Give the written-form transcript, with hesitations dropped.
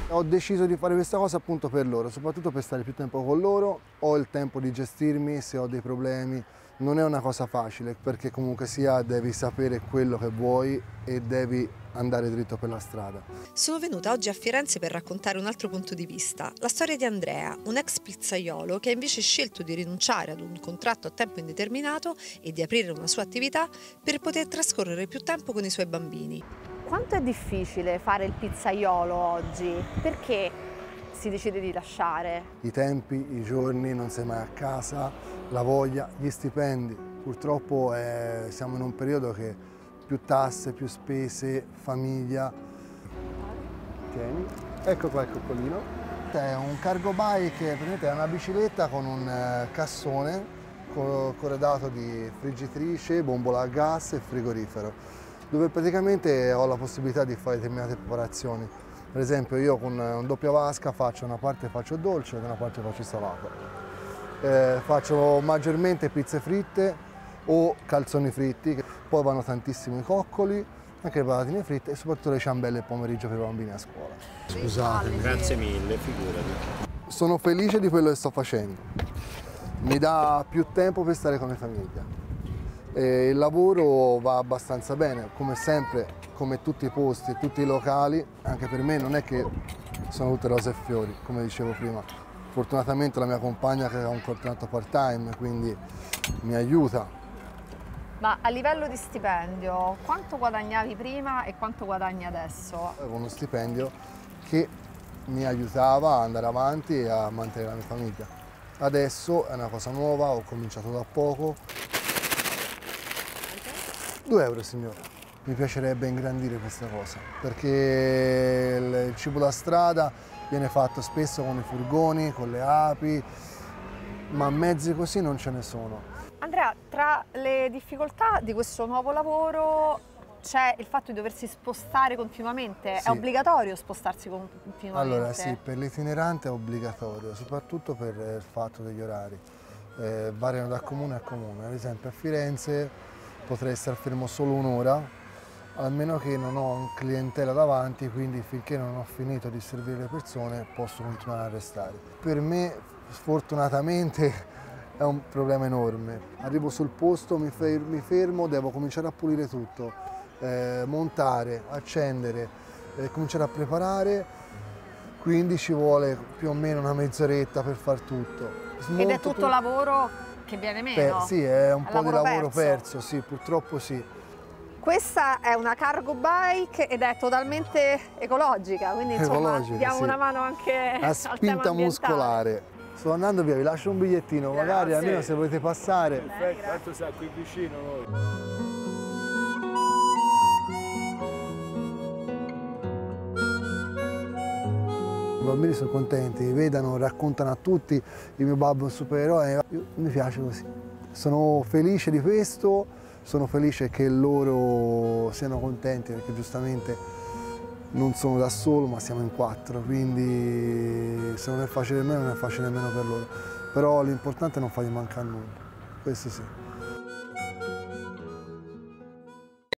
Ho deciso di fare questa cosa appunto per loro, soprattutto per stare più tempo con loro, ho il tempo di gestirmi se ho dei problemi. Non è una cosa facile perché comunque sia devi sapere quello che vuoi e devi andare dritto per la strada. Sono venuta oggi a Firenze per raccontare un altro punto di vista, la storia di Andrea, un ex pizzaiolo che ha invece scelto di rinunciare ad un contratto a tempo indeterminato e di aprire una sua attività per poter trascorrere più tempo con i suoi bambini. Quanto è difficile fare il pizzaiolo oggi? Perché si decide di lasciare? I tempi, i giorni, non sei mai a casa, la voglia, gli stipendi. Purtroppo siamo in un periodo che più tasse, più spese, famiglia. Tieni, ecco qua il coccolino. È un cargo bike, è una bicicletta con un cassone corredato di friggitrice, bombola a gas e frigorifero, dove praticamente ho la possibilità di fare determinate preparazioni. Per esempio io con un doppia vasca una parte faccio dolce e una parte faccio salato. Faccio maggiormente pizze fritte o calzoni fritti, poi vanno tantissimo i coccoli, anche le patatine fritte e soprattutto le ciambelle il pomeriggio per i bambini a scuola. Scusate. Grazie mille, figurati. Sono felice di quello che sto facendo, mi dà più tempo per stare con la famiglia. Il lavoro va abbastanza bene, come sempre, come tutti i posti, tutti i locali, anche per me non è che sono tutte rose e fiori, come dicevo prima. Fortunatamente la mia compagna che ha un contratto part-time, quindi mi aiuta. Ma a livello di stipendio, quanto guadagnavi prima e quanto guadagni adesso? Avevo uno stipendio che mi aiutava ad andare avanti e a mantenere la mia famiglia. Adesso è una cosa nuova, ho cominciato da poco. 2 euro, signora. Mi piacerebbe ingrandire questa cosa, perché il cibo da strada viene fatto spesso con i furgoni, con le api, ma mezzi così non ce ne sono. Andrea, tra le difficoltà di questo nuovo lavoro c'è il fatto di doversi spostare continuamente? Sì. È obbligatorio spostarsi continuamente? Allora sì, per l'itinerante è obbligatorio, soprattutto per il fatto degli orari. Variano da comune a comune, ad esempio a Firenze potrei star fermo solo un'ora, almeno che non ho un clientela davanti, quindi finché non ho finito di servire le persone posso continuare a restare. Per me sfortunatamente è un problema enorme. Arrivo sul posto, mi fermo, devo cominciare a pulire tutto, montare, accendere, cominciare a preparare, quindi ci vuole più o meno una mezz'oretta per far tutto. Ed è tutto lavoro che viene meno? Sì, è un po' di lavoro perso, sì, purtroppo sì. Questa è una cargo bike ed è totalmente ecologica, quindi insomma diamo sì. una mano anche a spinta muscolare. Sto andando via, vi lascio un bigliettino, magari almeno se volete passare. Perfetto, tanto sta qui vicino noi. I bambini sono contenti, mi vedano, raccontano a tutti il mio babbo è un supereroe, mi piace così. Sono felice di questo, sono felice che loro siano contenti perché giustamente non sono da solo ma siamo in 4, quindi se non è facile per me non è facile nemmeno per loro. Però l'importante è non fargli mancare nulla, questo sì.